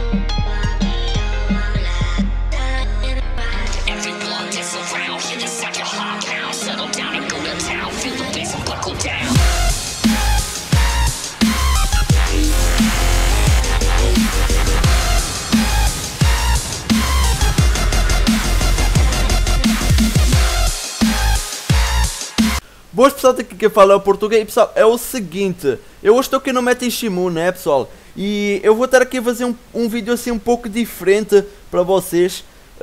Boas pessoal, aqui que fala o português. Pessoal, é o seguinte, eu hoje estou aqui no Metin Shimu, né pessoal? E eu vou estar aqui a fazer um vídeo assim um pouco diferente para vocês.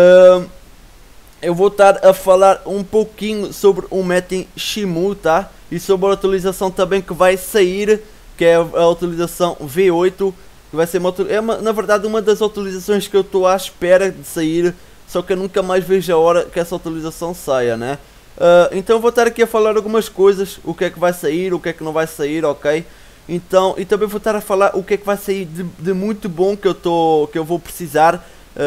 Eu vou estar a falar um pouquinho sobre o Metin Shimu, tá? E sobre a atualização também que vai sair, que é a atualização V8, que vai ser na verdade uma das atualizações que eu estou à espera de sair, só que eu nunca mais vejo a hora que essa atualização saia, né? Então eu vou estar aqui a falar algumas coisas, o que é que vai sair, o que é que não vai sair, ok? Então, e também vou estar a falar o que é que vai sair de muito bom que eu vou precisar.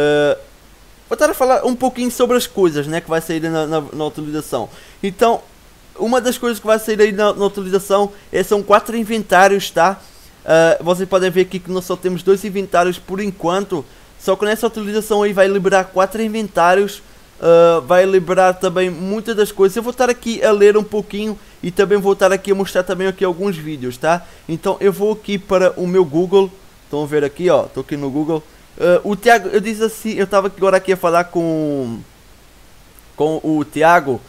Vou estar a falar um pouquinho sobre as coisas, né, que vai sair na atualização. Então, uma das coisas que vai sair aí na atualização são 4 inventários, tá? Vocês podem ver aqui que nós só temos 2 inventários por enquanto. Só que nessa atualização aí vai liberar 4 inventários. Vai liberar também muitas das coisas. Eu vou estar aqui a ler um pouquinho e também vou estar aqui a mostrar também aqui alguns vídeos, tá? Então eu vou aqui para o meu Google. Estão a ver aqui, ó, estou aqui no Google. O Tiago, eu disse assim, eu estava agora aqui a falar com o Tiago.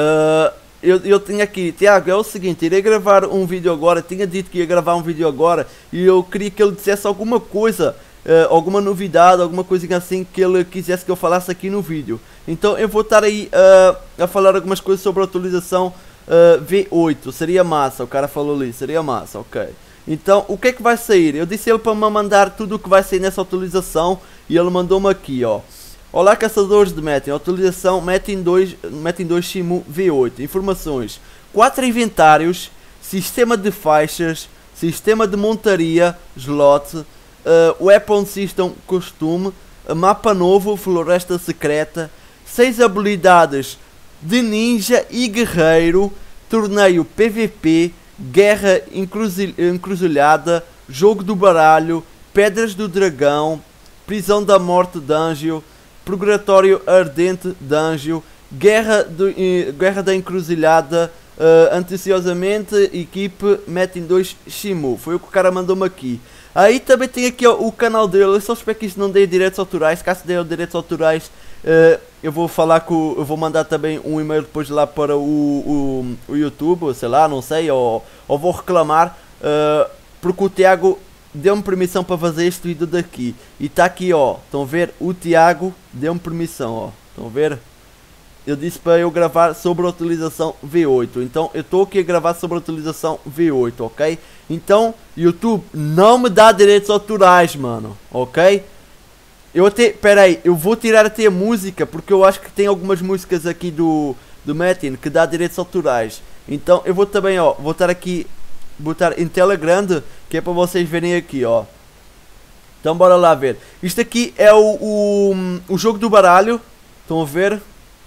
Eu tinha aqui, Tiago, é o seguinte, irei gravar um vídeo agora. Tinha dito que ia gravar um vídeo agora e eu queria que ele dissesse alguma coisa, alguma novidade, alguma coisinha assim que ele quisesse que eu falasse aqui no vídeo. Então eu vou estar aí a falar algumas coisas sobre a atualização V8. Seria massa, o cara falou ali, seria massa, ok. Então o que é que vai sair? Eu disse ele para me mandar tudo o que vai sair nessa atualização e ele mandou-me aqui, ó. Olá caçadores de Metin, atualização Metin 2 Shimu V8. Informações: 4 inventários, sistema de faixas, sistema de montaria, slot, weapon system costume, mapa novo, floresta secreta, 6 habilidades de ninja e guerreiro, torneio PVP, guerra encruzilhada, jogo do baralho, pedras do dragão, prisão da morte dungeon, purgatório ardente dungeon, guerra da encruzilhada, anteciosamente equipe Metin 2 Shimu. Foi o que o cara mandou-me aqui. Aí também tem aqui ó, o canal dele. Eu só espero que isto não dê direitos autorais. Caso dê direitos autorais, eu vou falar eu vou mandar também um e-mail depois lá para o YouTube, sei lá, não sei, ou vou reclamar, porque o Tiago deu-me permissão para fazer este vídeo daqui. E está aqui, ó, estão a ver? O Tiago deu-me permissão, ó, estão a ver? Eu disse para eu gravar sobre a atualização V8. Então eu estou aqui a gravar sobre a atualização V8, ok? Então YouTube não me dá direitos autorais, mano, ok? Eu até, pera aí, eu vou tirar até a música, porque eu acho que tem algumas músicas aqui do Metin que dá direitos autorais. Então eu vou também, ó, vou estar aqui, botar em tela grande, que é para vocês verem aqui, ó. Então bora lá ver. Isto aqui é o jogo do baralho, estão a ver?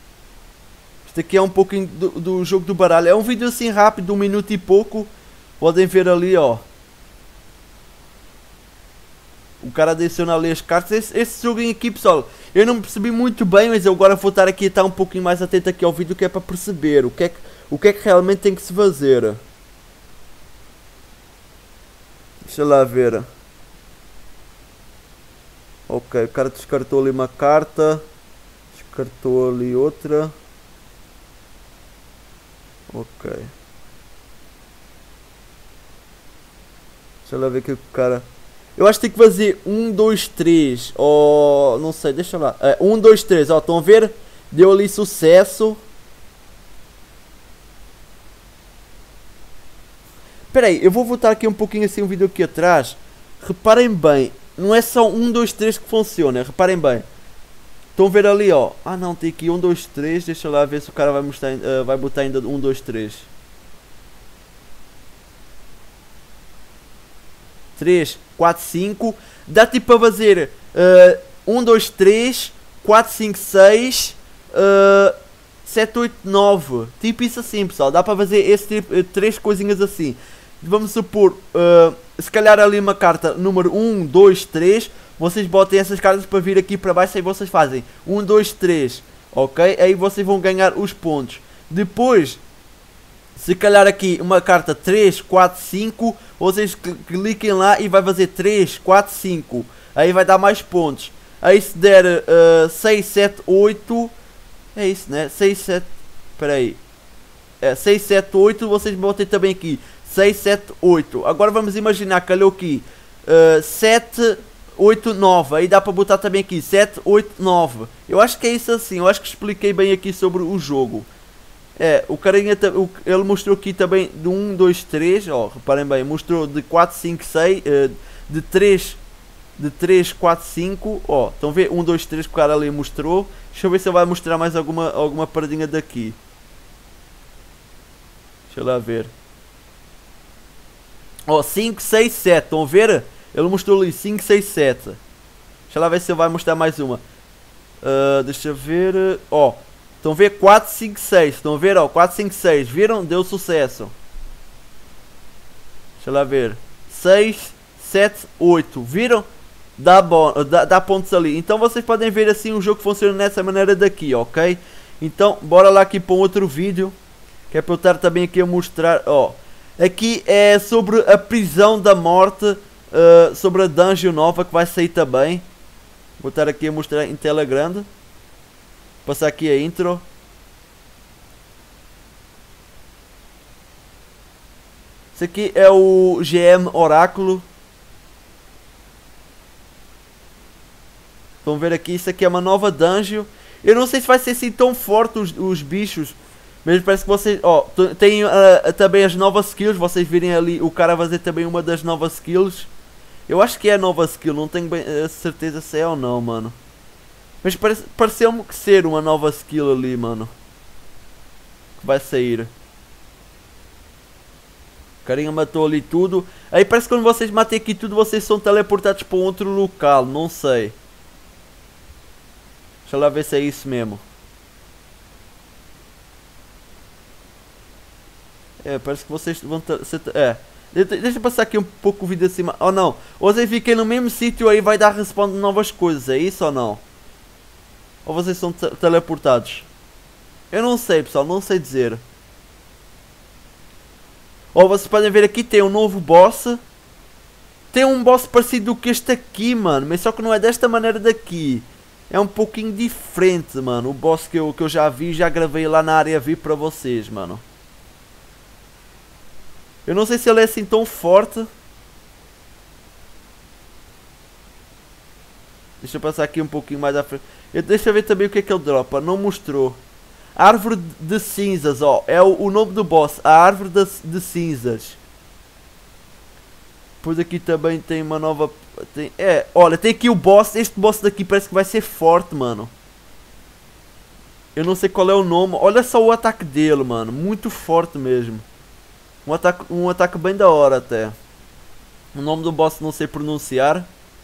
Isto aqui é um pouquinho do jogo do baralho. É um vídeo assim rápido, 1 minuto e pouco. Podem ver ali, ó. O cara adiciona ali as cartas. Esse joguinho aqui, pessoal, eu não percebi muito bem, mas eu agora vou estar aqui a estar um pouquinho mais atento aqui ao vídeo, que é para perceber o que é que realmente tem que se fazer. Deixa lá ver. Ok, o cara descartou ali uma carta. Descartou ali outra. Ok. Deixa lá ver o que o cara... Eu acho que tem que fazer 1, 2, 3. Ou... não sei, deixa lá. 1, 2, 3. Ó, estão a ver? Deu ali sucesso. Espera aí, eu vou voltar aqui um pouquinho assim um vídeo aqui atrás. Reparem bem. Não é só 1, 2, 3 que funciona. Reparem bem. Estão a ver ali, ó. Ah não, tem aqui 1, 2, 3. Deixa lá ver se o cara vai mostrar, vai botar ainda 1, 2, 3. 3, 4, 5. Dá tipo para fazer 1, 2, 3, 4, 5, 6, 7, 8, 9. Tipo isso assim, pessoal. Dá para fazer esse tipo, 3 coisinhas assim. vamos supor, se calhar ali uma carta número 1, 2, 3, vocês botem essas cartas para vir aqui para baixo e vocês fazem 1, 2, 3, ok? Aí vocês vão ganhar os pontos. Depois, se calhar aqui uma carta 3, 4, 5, vocês cliquem lá e vai fazer 3, 4, 5, aí vai dar mais pontos. Aí se der 6, 7, 8, é isso, né? 6, 7, espera aí. 6, 7, 8, vocês botem também aqui 6, 7, 8. Agora vamos imaginar que calhou aqui 7, 8, 9. Aí dá para botar também aqui 7, 8, 9. Eu acho que é isso assim. Eu acho que expliquei bem aqui sobre o jogo. O carinha, ele mostrou aqui também de 1, 2, 3. Ó, reparem bem, mostrou de 4, 5, 6. De 3, 4, 5. Ó, estão a ver? 1, 2, 3 que o cara ali mostrou. Deixa eu ver se ele vai mostrar mais alguma paradinha daqui. Deixa eu lá ver. Ó, 5, 6, 7. Estão a ver? Ele mostrou ali 5, 6, 7. Deixa eu lá ver se ele vai mostrar mais uma. Deixa eu ver. Ó, estão a ver? 4, 5, 6. Estão a ver? Ó, 4, 5, 6. Viram? Deu sucesso. Deixa eu lá ver. 6, 7, 8. Viram? Dá pontos ali. Então vocês podem ver assim o jogo funciona dessa maneira daqui, ok? Então, bora lá aqui para um outro vídeo. Que é para eu estar também aqui a mostrar. Ó, aqui é sobre a prisão da morte. Sobre a dungeon nova que vai sair também. Vou estar aqui a mostrar em tela grande. Passar aqui a intro. Isso aqui é o GM Oráculo. Estão a ver aqui, isso aqui é uma nova dungeon. Eu não sei se vai ser assim tão forte os bichos. Mas parece que vocês... Ó, tem também as novas skills. Vocês virem ali o cara fazer também uma das novas skills. Eu acho que é a nova skill. Não tenho bem a certeza se é ou não, mano. Mas pareceu-me que ser uma nova skill ali, mano. Que vai sair. O carinha matou ali tudo. Aí parece que quando vocês matem aqui tudo, vocês são teleportados para um outro local. Não sei. Deixa lá ver se é isso mesmo. Parece que vocês vão... Deixa eu passar aqui um pouco o vídeo acima. Oh não, vocês fiquem no mesmo sítio aí vai dar respawn de novas coisas. É isso ou não? Ou vocês são teleportados? Eu não sei, pessoal, não sei dizer. Ó, vocês podem ver aqui, tem um novo boss. Tem um boss parecido com este aqui, mano. Mas só que não é desta maneira daqui. É um pouquinho diferente, mano. O boss que eu já vi, já gravei lá na área VIP para vocês, mano. Eu não sei se ele é assim tão forte. Deixa eu passar aqui um pouquinho mais à frente. Deixa eu ver também o que é que ele dropa. Não mostrou. Árvore de cinzas, ó. É o nome do boss. A árvore de cinzas. Depois aqui também tem uma nova... olha, tem aqui o boss. Este boss daqui parece que vai ser forte, mano. Eu não sei qual é o nome. Olha só o ataque dele, mano. Muito forte mesmo. Um ataque bem da hora até. O nome do boss não sei pronunciar.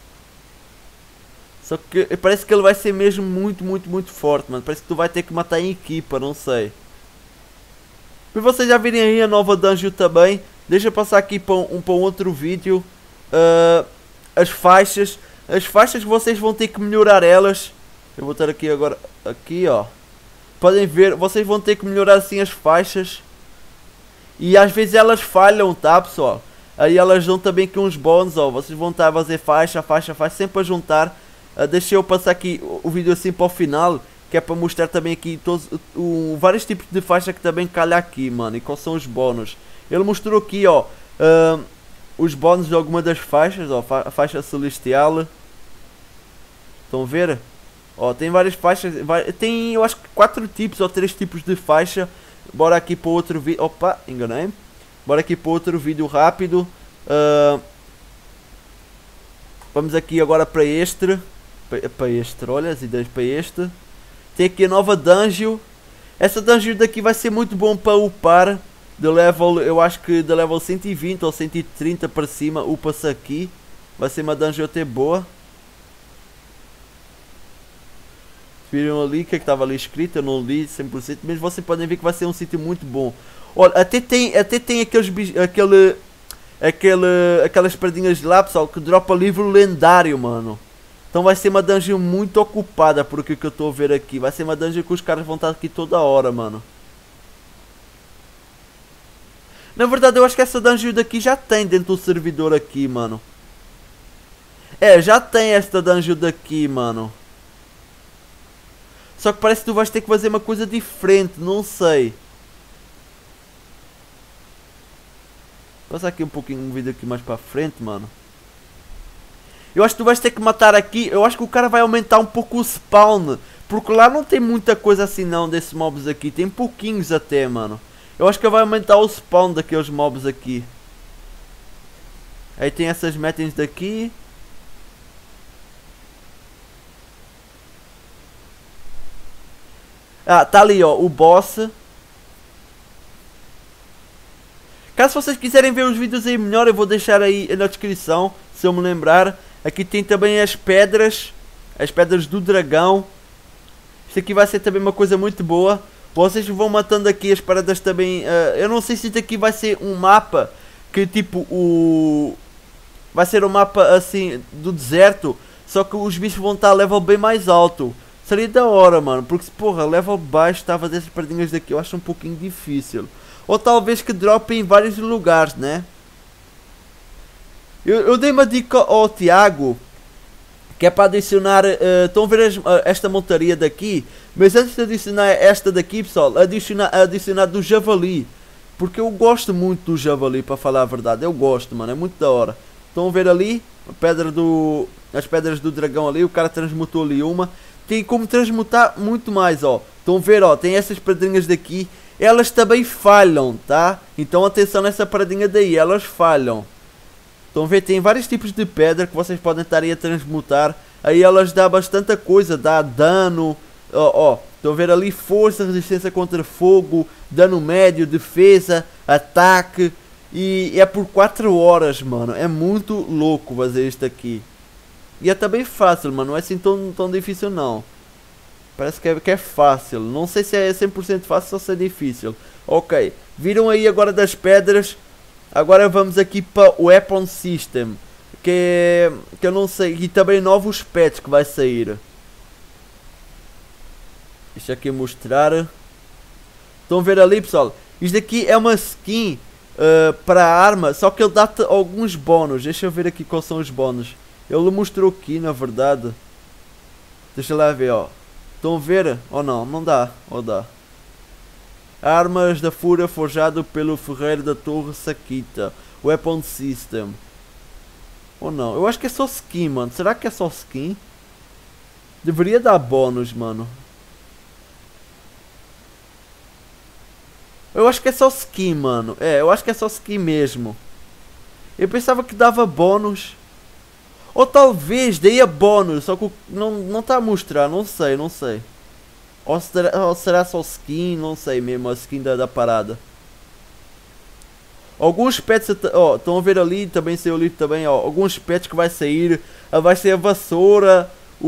Só que parece que ele vai ser mesmo muito forte, mano. Parece que tu vai ter que matar em equipa, não sei. Para vocês já virem aí a nova dungeon também. Deixa eu passar aqui para um outro vídeo. As faixas. As faixas vocês vão ter que melhorar elas. Eu vou estar aqui agora. Aqui, ó. Podem ver, vocês vão ter que melhorar assim as faixas. E às vezes elas falham, tá, pessoal? Aí elas dão também aqui uns bônus, ó. Vocês vão estar a fazer faixa, sempre a juntar. Deixa eu passar aqui o vídeo assim para o final, que é para mostrar também aqui todos, vários tipos de faixa que também calha aqui, mano. E quais são os bônus. Ele mostrou aqui, ó, os bônus de alguma das faixas, ó. A faixa celestial. Estão a ver? Ó, tem várias faixas. Tem, eu acho que 4 tipos ou 3 tipos de faixa. Bora aqui para outro vídeo. Opa, enganei. Bora aqui para outro vídeo rápido. Vamos aqui agora para este. Para este, olha as ideias para este. Tem aqui a nova dungeon. Essa dungeon daqui vai ser muito bom para upar. De level, eu acho que de level 120 ou 130 para cima. Upa-se aqui. Vai ser uma dungeon até boa. Viram ali o que estava ali escrito, eu não li 100%, mas vocês podem ver que vai ser um sítio muito bom. Olha, até tem aquele aquelas paradinhas de lá, pessoal, que dropa livro lendário, mano. Então vai ser uma dungeon muito ocupada, por o que eu estou a ver aqui. Vai ser uma dungeon que os caras vão estar aqui toda hora, mano. Na verdade, eu acho que essa dungeon daqui já tem dentro do servidor aqui, mano. É, já tem esta dungeon daqui, mano. Só que parece que tu vais ter que fazer uma coisa diferente, não sei. Passar aqui um pouquinho um vídeo aqui mais para frente, mano. Eu acho que tu vais ter que matar aqui. Eu acho que o cara vai aumentar um pouco o spawn. Porque lá não tem muita coisa assim não desses mobs aqui. Tem pouquinhos até, mano. Eu acho que vai aumentar o spawn daqueles mobs aqui. Aí tem essas metens daqui. Ah, tá ali, ó, o boss. Caso vocês quiserem ver os vídeos aí melhor, eu vou deixar aí na descrição, se eu me lembrar. Aqui tem também as pedras do dragão. Isto aqui vai ser também uma coisa muito boa. Vocês vão matando aqui as paradas também. Eu não sei se isto aqui vai ser um mapa que tipo vai ser um mapa assim do deserto. Só que os bichos vão estar a level bem mais alto. Seria da hora, mano. Porque porra, level baixo estava dessas paradinhas daqui. Eu acho um pouquinho difícil. Ou talvez que drope em vários lugares, né? Eu dei uma dica ao Tiago, que é para adicionar, estão a ver esta montaria daqui, mas antes de adicionar esta daqui, pessoal, adicionar do javali, porque eu gosto muito do javali, para falar a verdade, eu gosto, mano, é muito da hora. Estão a ver ali, as pedras do dragão ali, o cara transmutou ali uma, tem como transmutar muito mais, ó. Estão a ver, ó, tem essas pedrinhas daqui, elas também falham, tá? Então atenção nessa paradinha daí, elas falham. Estão a ver, tem vários tipos de pedra que vocês podem estar aí a transmutar. Aí elas dão bastante coisa, dá dano. Ó, estão a ver ali, força, resistência contra fogo, dano médio, defesa, ataque. E é por 4 horas, mano. É muito louco fazer isto aqui. E é também fácil, mano, não é assim tão difícil não. Parece que é fácil, não sei se é 100% fácil ou se é difícil. Ok, viram aí agora das pedras. Agora vamos aqui para o Weapon System, que eu não sei, e também novos pets que vai sair. Deixa aqui mostrar. Estão a ver ali, pessoal? Isto aqui é uma skin para a arma, só que ele dá-te alguns bónus. Deixa eu ver aqui quais são os bónus. Ele mostrou aqui, na verdade. Deixa lá ver, ó. Estão a ver? Ou não? Não dá. Ou dá? Armas da Fúria forjado pelo Ferreiro da Torre Saquita. Weapon System. Ou não? Eu acho que é só skin, mano. Será que é só skin? Deveria dar bônus, mano. Eu acho que é só skin, mano. É, eu acho que é só skin mesmo. Eu pensava que dava bônus. Ou talvez dê bônus, só que não está a mostrar, não sei. Ou será só skin, não sei mesmo, a skin da parada. Alguns pets, ó, estão a ver ali, também saiu ali também, ó, alguns pets que vai sair. Vai ser a vassoura,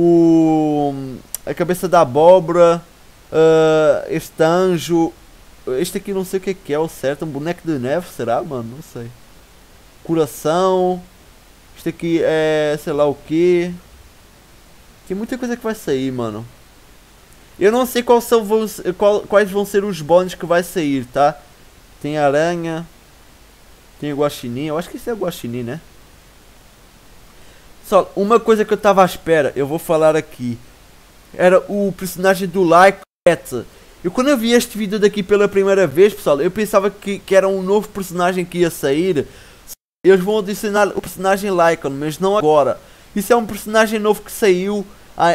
a cabeça da abóbora, este anjo. Este aqui não sei o que é o certo, um boneco de neve, será, mano? Não sei. Coração. Este aqui é, sei lá o que. Tem muita coisa que vai sair, mano. Eu não sei quais vão ser os bônus que vai sair, tá? Tem aranha. Tem o guaxinim. Eu acho que esse é o guaxinim, né? Só uma coisa que eu tava à espera, eu vou falar aqui. Era o personagem do Lycan. E quando eu vi este vídeo daqui pela primeira vez, pessoal, eu pensava que era um novo personagem que ia sair. Eles vão adicionar o personagem Lycan, mas não agora. Isso é um personagem novo que saiu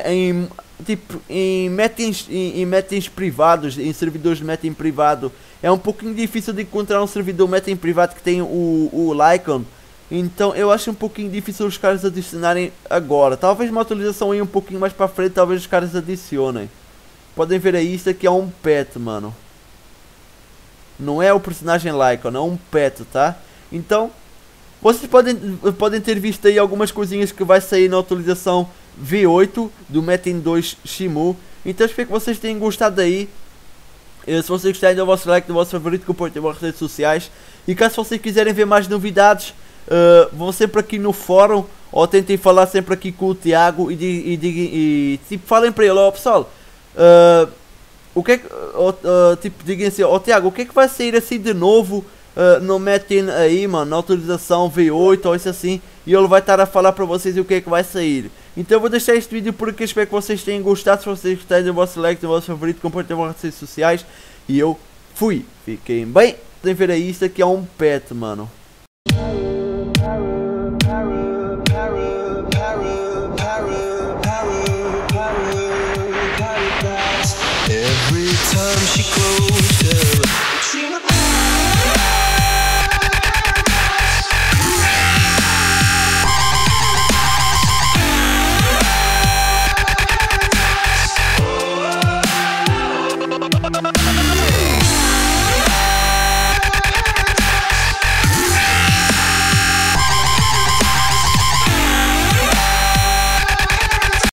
em metens privados, em servidores de metin privado. É um pouquinho difícil de encontrar um servidor metin privado que tem o Lycan. Então eu acho um pouquinho difícil os caras adicionarem agora. Talvez uma atualização aí um pouquinho mais para frente, talvez os caras adicionem. Podem ver aí, isso aqui é um pet, mano. Não é o personagem Lycan, é um pet, tá? Então, vocês podem ter visto aí algumas coisinhas que vai sair na atualização V8 do Metin 2 Shimu. Então espero que vocês tenham gostado aí. Se vocês gostarem, dê o vosso like, do vosso favorito, compartilhem nas redes sociais. E caso vocês quiserem ver mais novidades, vão sempre aqui no fórum, ou tentem falar sempre aqui com o Tiago e tipo, falem para ele, ó pessoal, o que é que, tipo, digam assim, ó Tiago, o que é que vai sair assim de novo? Não metem aí, mano, na atualização V8 ou isso assim, e ele vai estar a falar para vocês o que é que vai sair. Então eu vou deixar este vídeo por aqui, espero que vocês tenham gostado. Se vocês gostarem, do vosso like, do vosso favorito, compartilhem nas redes sociais. E eu fui, fiquem bem. Podem ver aí, isto aqui é um pet, mano. Every time she closed her